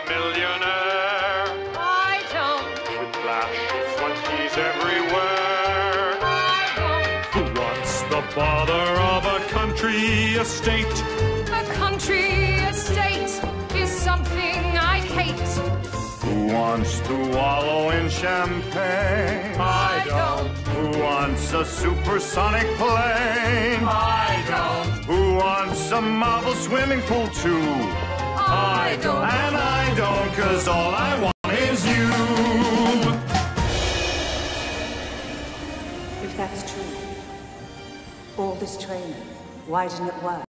millionaire. I don't. With flash of 20s everywhere. I don't. Who wants the bother of a country estate? A country estate is something I hate. Who wants to wallow in champagne? I don't. Who wants a supersonic plane? I don't. Who wants a marble swimming pool too? I don't. And I don't, 'cause all I want is you. If that's true, all this training, why didn't it work?